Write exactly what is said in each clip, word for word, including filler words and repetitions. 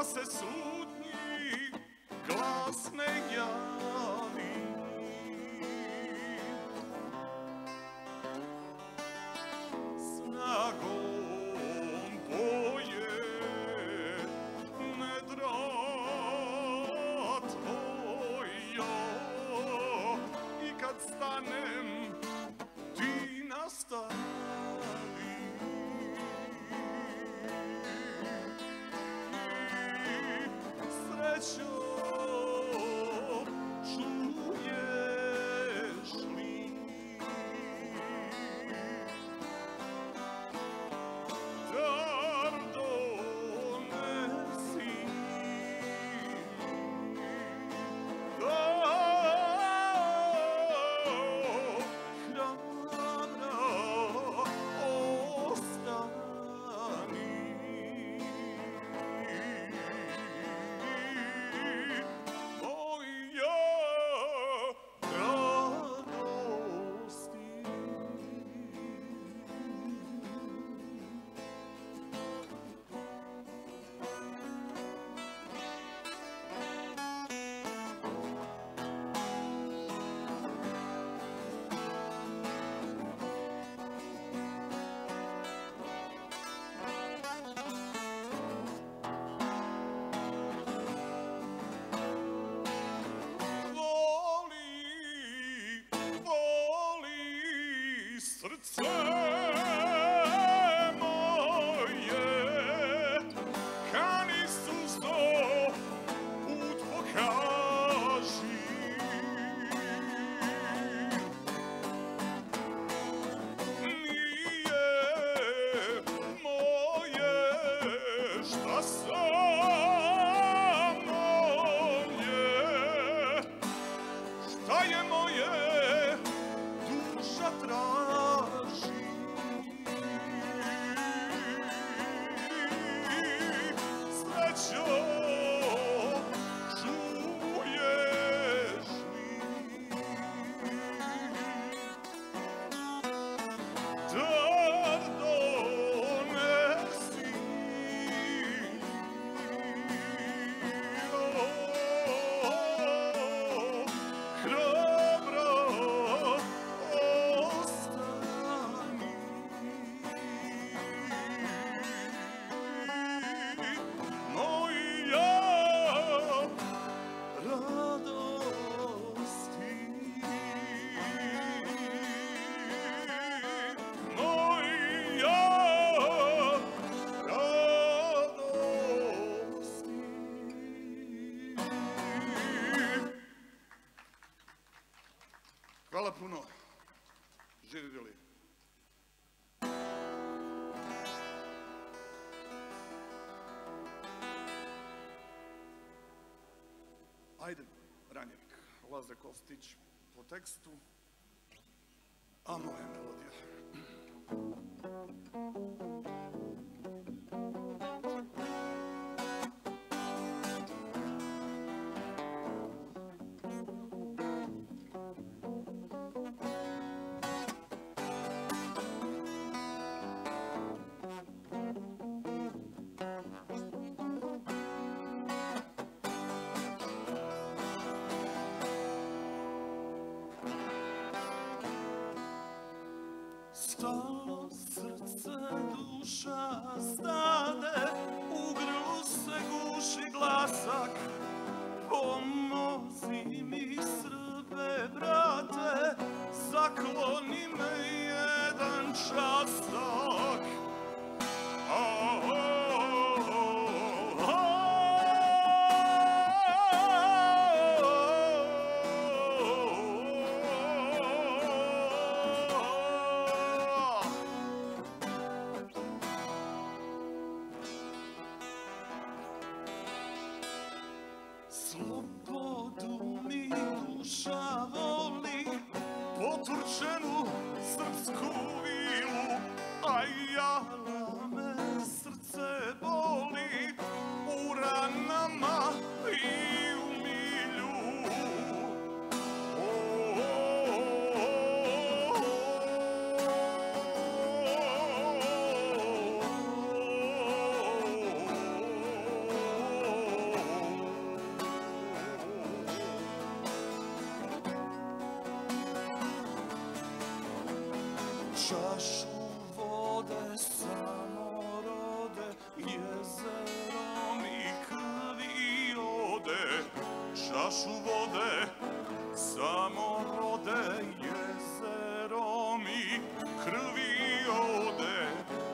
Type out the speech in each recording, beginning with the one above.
da se sudnji glas ne javi. Snagom poje nedra tvoja i kad stanem ti nastavi. Srećo, čuješ li dar donesi hrabra ostani. Srce moje, kani suzo, put pokaži. Nije moje šta samo nje, šta je moje duša traži. Srećo, čuješ li dar donesi hrabra ostani. Moja radosti, moja radosti. Hvala puno. Živjeli. Ajde, Ranjevik, Laze Kostić po tekstu, a moja melodija. Stalo srce, duša stade, u grlu se guši glasak. Pomozi mi, Srbe, brate, zakloni me jedan časak. Slobodu mi duša voli, poturčenu srpsku vilu, a jala me srce boli u ranama i u milju. Oh, čašu vode samorode, jezerom i krvi ode. Čašu vode samorode, jezerom i krvi ode.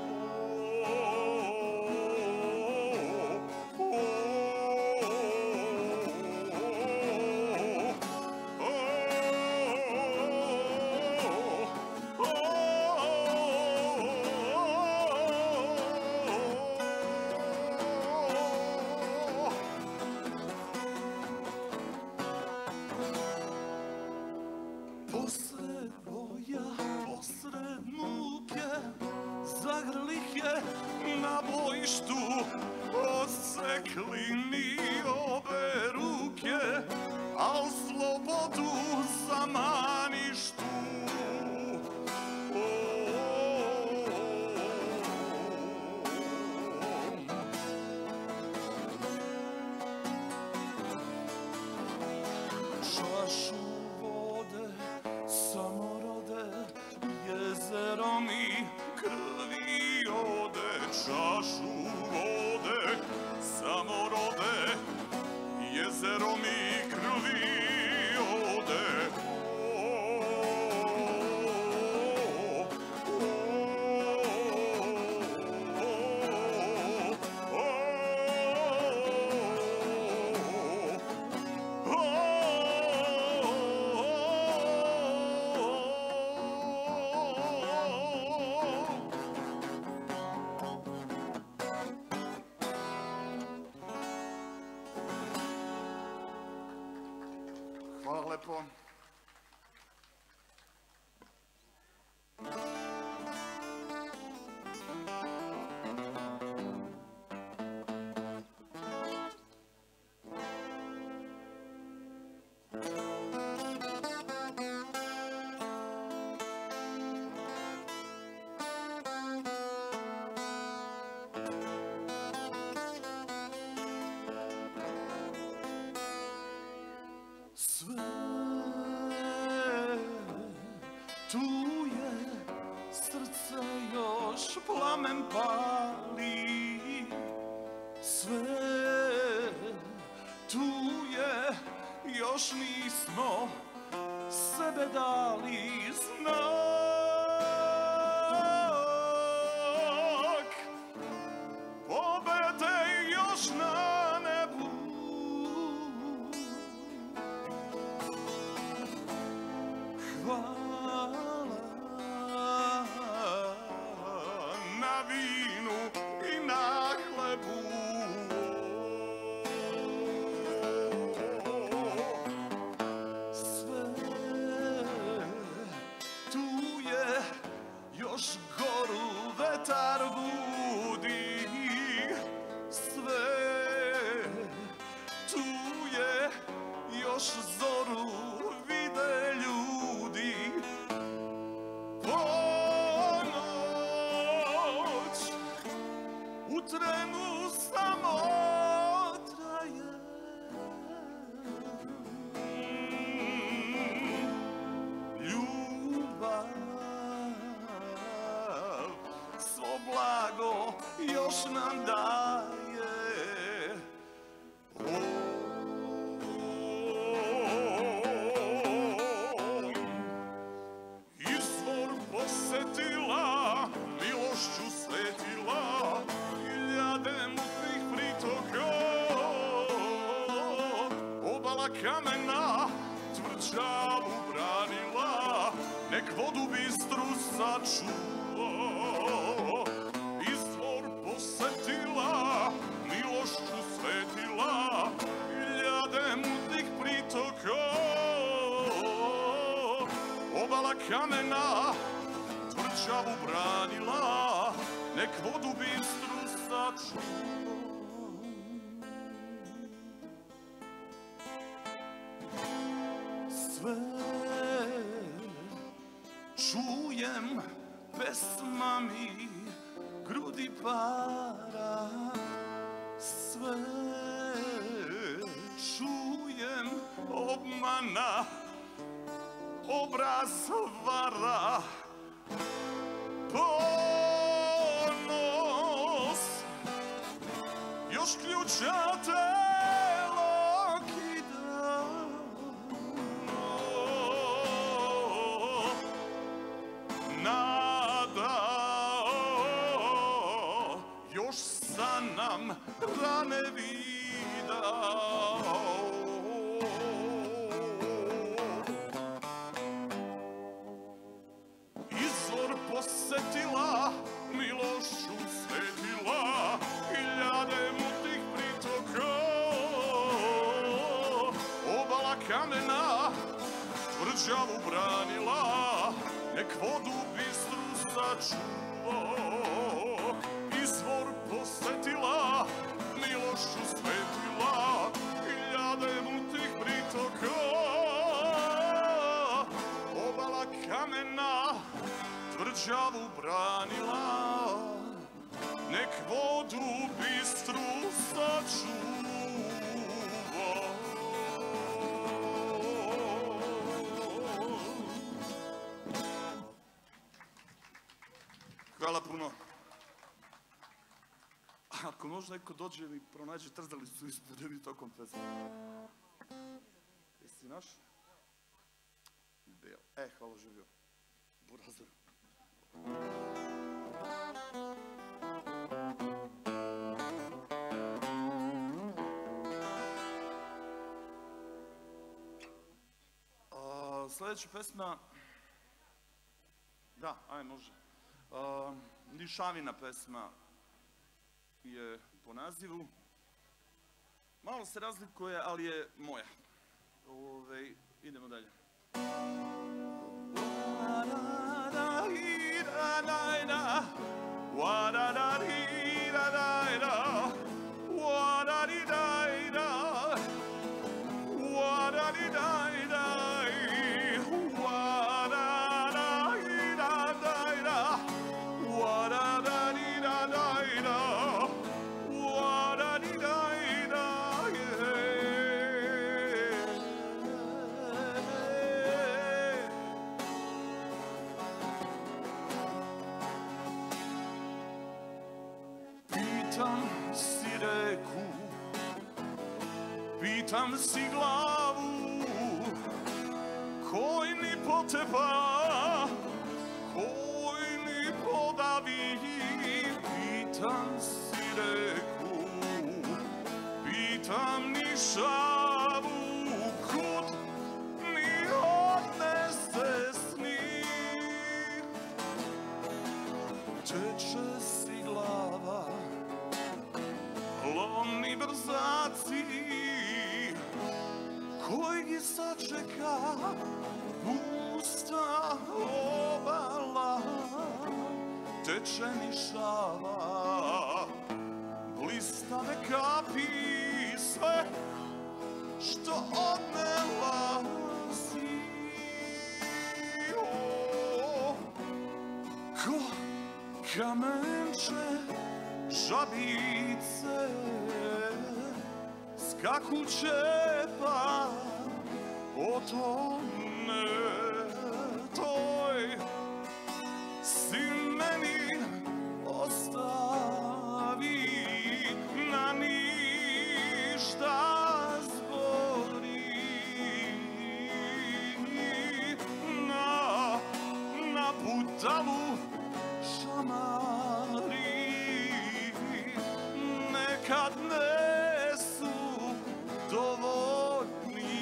Posred boja, posred muke, zagrlih je na bojištu, odsekli mi obe ruke, al slobodu zamaništu. Čašu vode samorode, jezerom i krvi ode. Čašu vode samorode, jezerom i krvi ode. Hvala lepo. Sve tu je, srce još plamen pali. Sve tu je, još nismo sebe dali znak. Pobede još na nebu. Hvala na vinu i na hlebu. Sve tu je, još goru vetar budi. Sve tu je, još zoru vide ljudi. Ponoć u trenu samo traje. Ljubav svo blago još nam daje. Posetila, milošću svetila, hiljade mutnih pritoka, obala kamena tvrđavu branila, nek vodu bistru sačuva. Izvor posetila, milošću svetila, hiljade mutnih pritoka, obala kamena tvrđavu branila, nek vodu bistru sačuva. Sve čujem pesmami grudi para. Sve čujem obmana, obraz vara. ponos, još ključa telo kida. Nada, još san nam rane vida. Posetila, milošću svetila, hiljade mutnih pritoka. Obala kamena, tvrđavu branila, nek vodu bistru sačuva. Izvor posetila, milošću svetila, hiljade mutnih pritoka. Obala kamena, tvrđavu branila, nek vodu bistru sačuva. Hvala puno. Ako možda neko dođe i pronađe trzalicu ispred mi tokom pesma. Jesi naš? Beo. E, hvala živio. Burazor. Sljedeća pesma, da, aj može, Nišavina pesma je po nazivu, malo se razlikuje, ali je moja. Ove, idemo dalje. Pitam si reku, pitam si glavu, koji mi potepa, koji mi podavi. Pitam si reku, pitam Nišavu, kud mi odnese snih. Teče si glava, lomni brzaci, koji gi sačeka pusta obala. Teče Nišava, blistave kapi, sve što odnela si. O, ko kamenče, žabice, skakuće pa otone. Toj si meni ostavi, na ništa zbori. Na, na putalu šamari, nekad ne su dovoljni.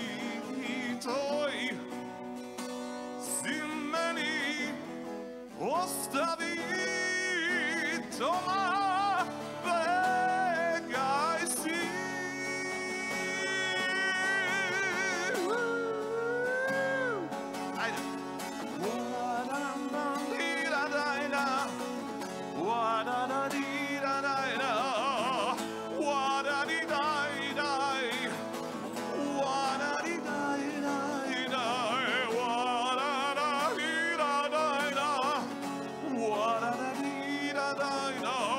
Toj si meni ostavi, doma begaj si. Ajde. Wa-da-da-di-da-da-da, wa-da-da-di-da-da-da, wa-da-di-da-da-da, wa-da-di-da-da-da, wa-da-da-di-da-da-da, wa-da-da-di-da-da-da.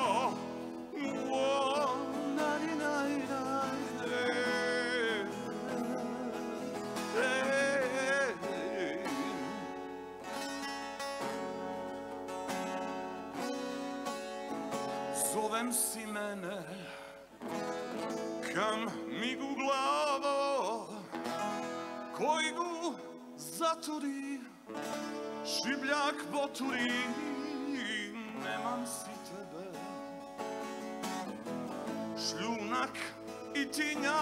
zovem si mene, kam migu glavo, koji gu zaturi, šibljak poturi, nemam si tebe. Šljunak i tinja,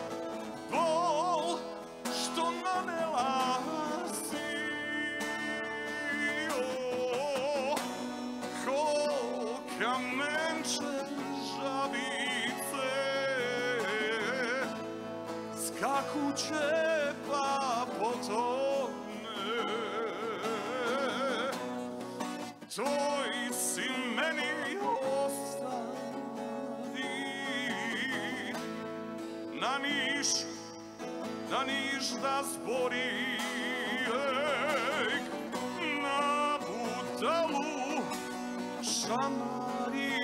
bol što nanela si, o, ko kamenče žabice, skakuće pa potone, tvoj si meni ostavi, na Niš, na Niš da zbori, ej, na Butalu šamari,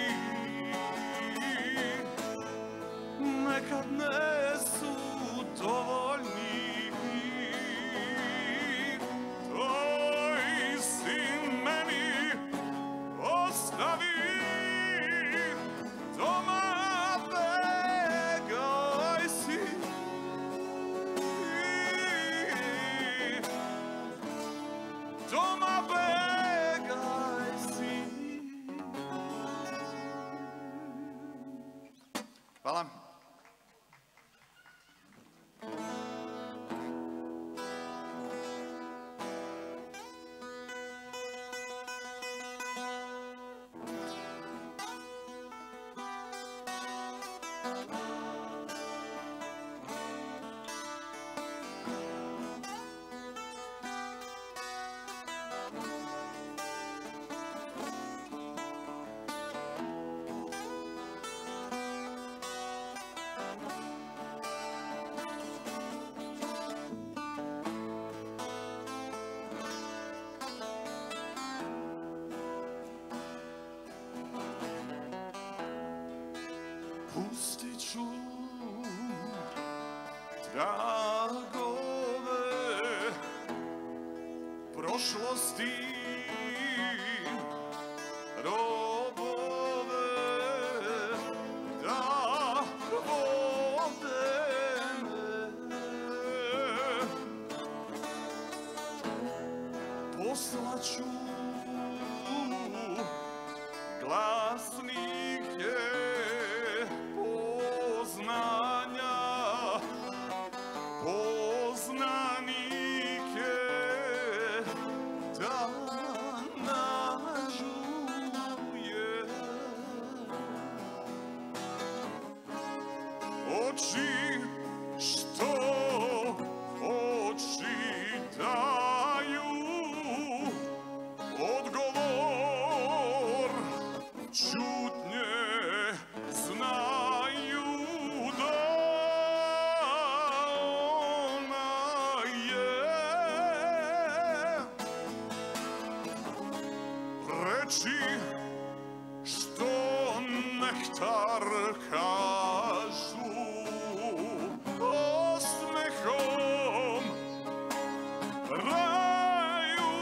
nekad ne su dovoljni, tvoj si meni ostavi, doma begaj si, doma begaj si. Hvala. Pustit ću tragove prošlosti, robove da vode me. Poslaću glasnike poznanja, poznanike da nađu je. Oči što očitaju odgovor čutnje, znaju da ona je. Reči što nektar kažu osmehom, raju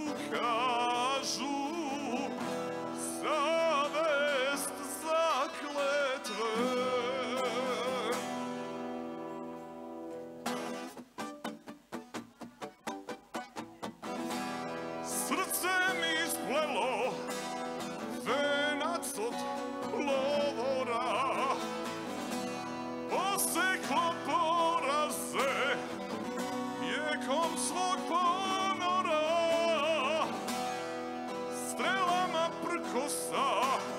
kažu savest zakletve. Srce mi isplelo venac od lovora, poseklo poraze jekom svog ponora, strelama prkosa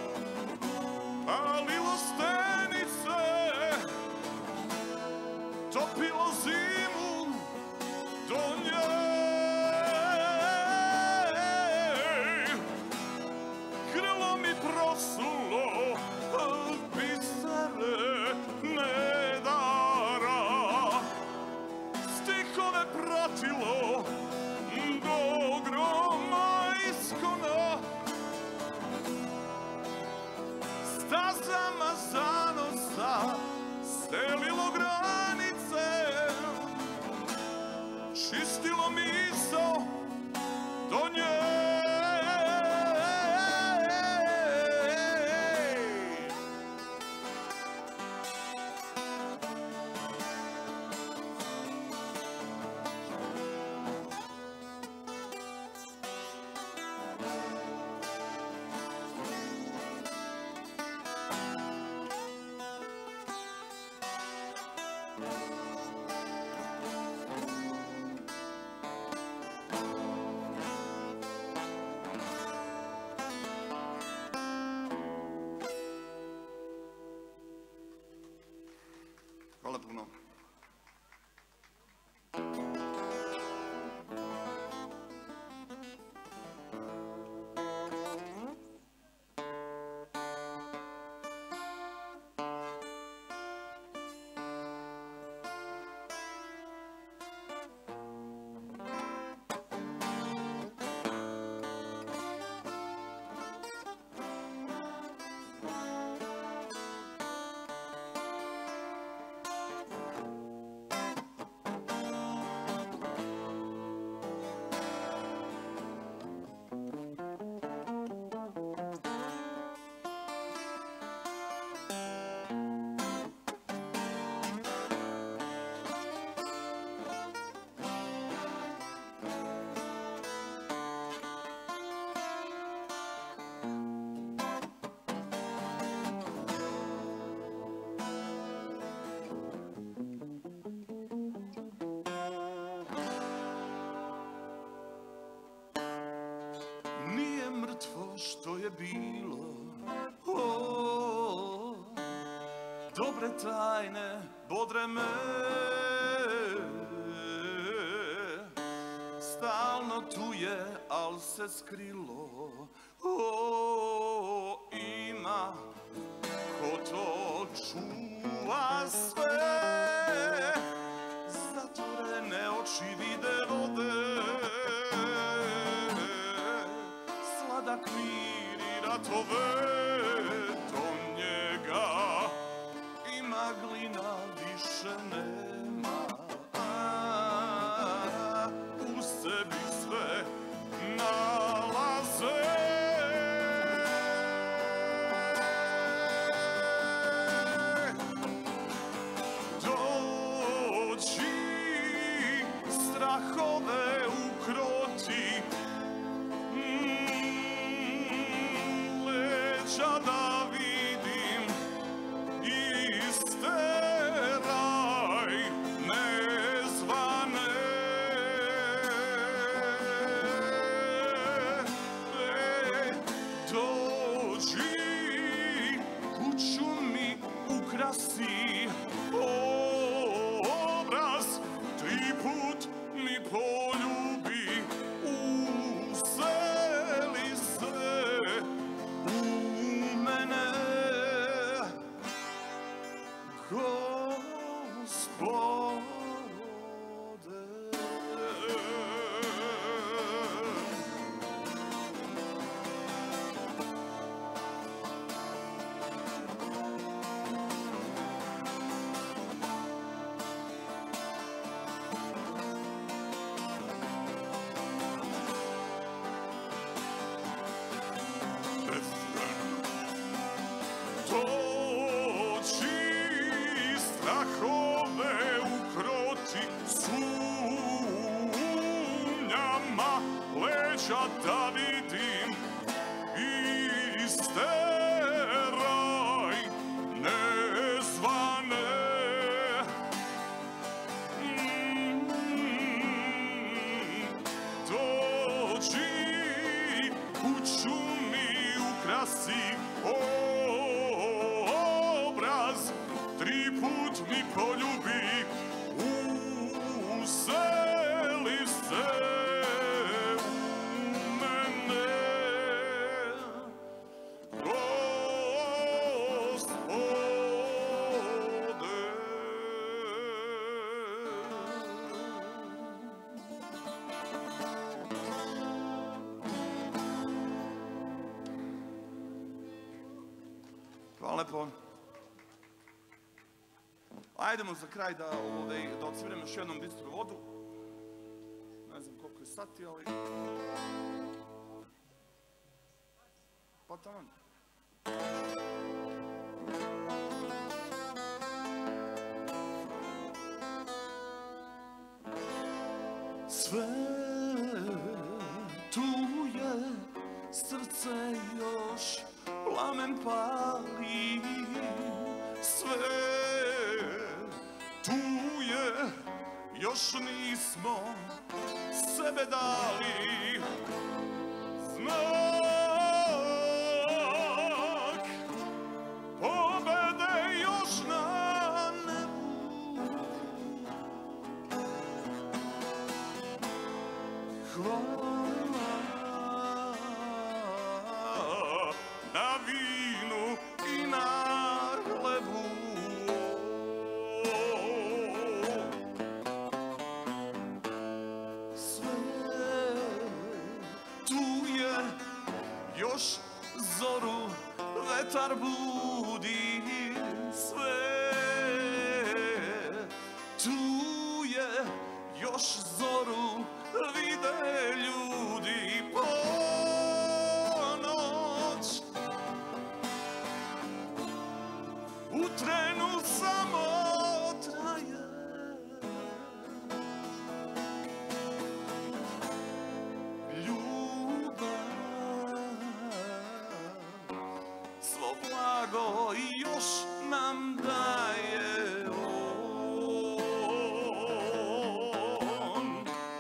palilo stenice, topilo zimu do nje. Krilo mi prosulo bisere nedara, stihove pratilo do groma iskona, stazama zanosa stelilo granice, čistilo misao do nje. je bilo, o, dobre tajne bodre me, stalno tu je, al se skrilo, o, ima ko to čuva sve, zatvorene oči vide vode, sladak mir i ratove, do njega ima glina više nema, a, u sebi sve nalaze. Strahove ukroti, mm, leđa da vidim, isteraj nezvane. E, dođi, kuću mi ukrasi, obraz tri put mi poljubi, useli se u mene, Gospode. Strahove ukroti, sumnjama leđa da vidim, isteraj nezvane. Mm, dođi, kuću mi ukrasi, obraz tri put mi poljubi, useli se u mene, Gospode. Hvala lepo. Ajdemo za kraj da, ovaj, da odsviramo još jednom bistru vodu. Ne znam koliko je sati, ali... Pa taman. Sve tu je, srce još plamen pali, sve tu je, još nismo sebe dali, znak pobede još na nebu. Hvala na vinu i na hlebu. Još zoru vetar budi, sve tu je, još zoru vide ljudi, ponoć u trenu samo traje. Blago i još nam daje on.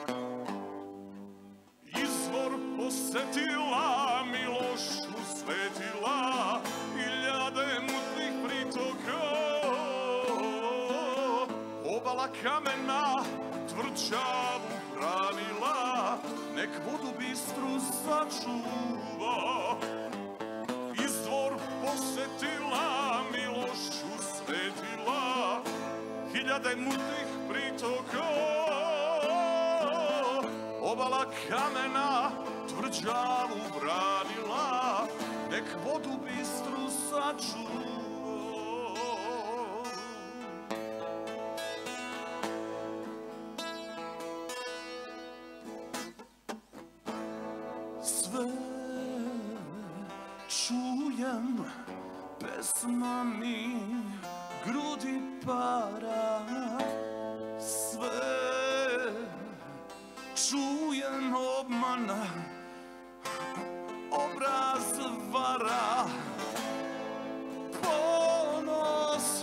kamena tvrđavu branila, nek vodu bistru sačuva. Izvor posetila, milošću svetila, hiljade mutnih pritoka. Obala kamena tvrđavu branila, nek vodu bistru sačuva. Sve čujem, pesma mi grudi para. Sve čujem, obmana, obraz vara. Ponos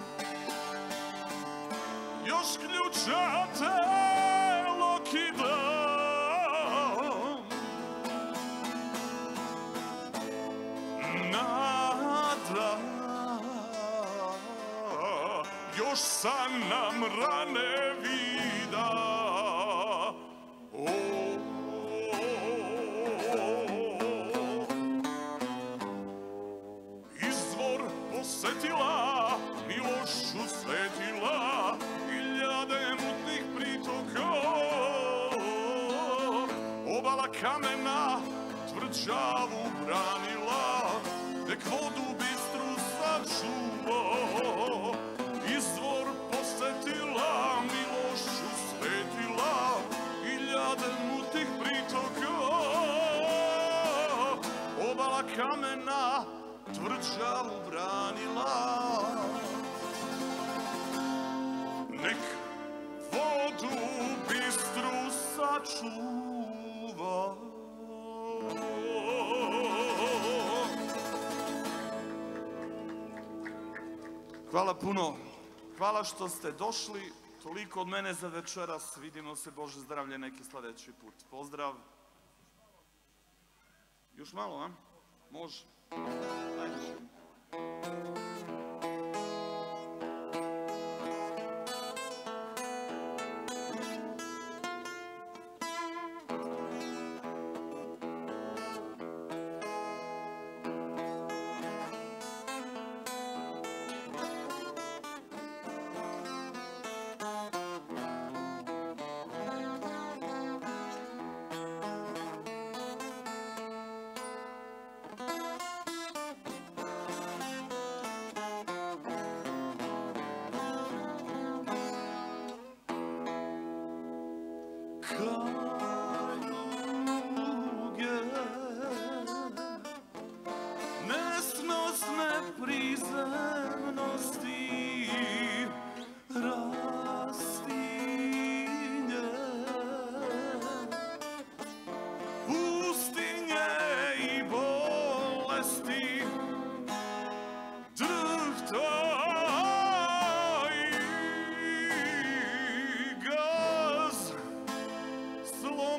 još ključa telo kida. Nada još san nam rane vida. Izvor posetila, milošću svetila, hiljade mutnih pritoka. Obala kamena tvrđavu branila, nek vodu bistru sačuva. Izvor posetila, milošću svetila, hiljade mutnih pritoka. Obala kamena tvrđavu branila, nek vodu bistru sačuva. Hvala puno. Hvala što ste došli. Toliko od mene za večeras. Vidimo se, Bože zdravlje, neki sljedeći put. Pozdrav. Još malo, a? Može. Ajde. Kaluge, nesnosne prizemnosti, rastinje, pustinje i bolesti, drhta. Slow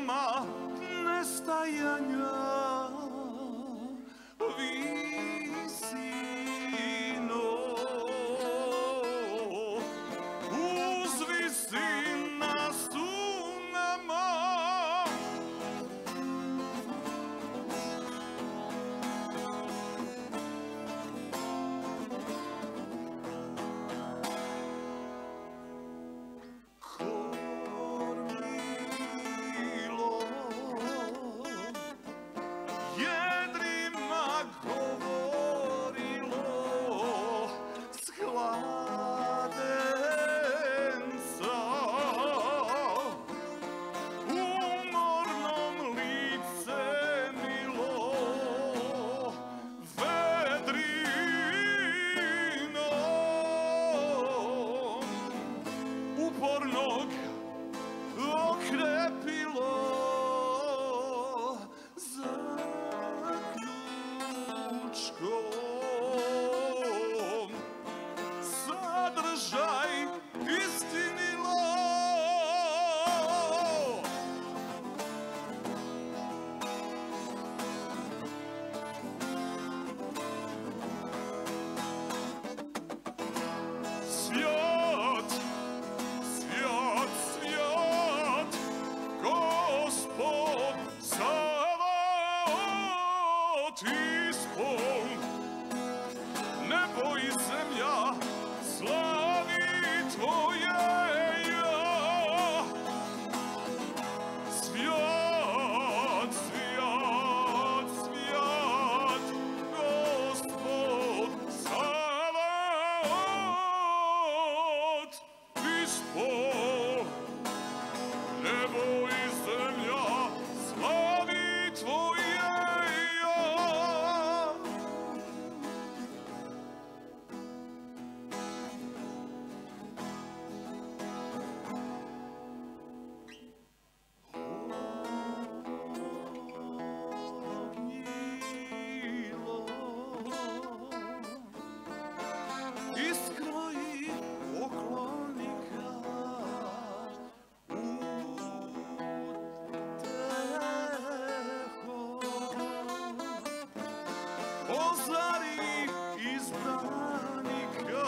zari izbranika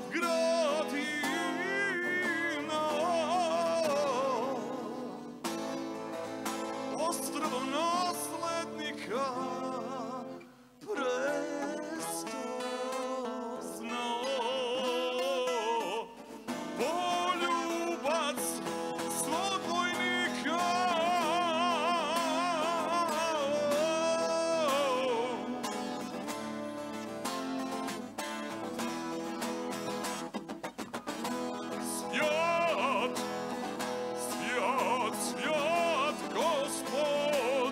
gradina. Ostrvo naslednika prestozna. Poljubac svog vojnika. Svijat, svijat, svijat Gospod,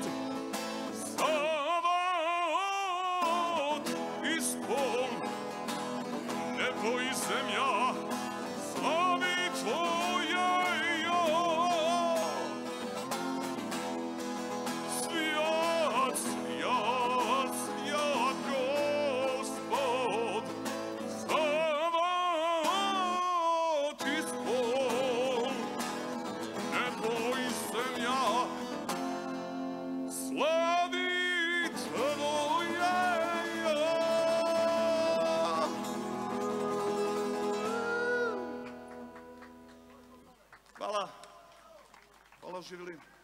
Sabaot ispod nebo i zemlja, slavi Tvoje ime. Svijat, svijat, svijat Gospod, Sabaot ispod nebo i zemlja, slavi Tvoje ime. Hvala. Hvala, živjeli.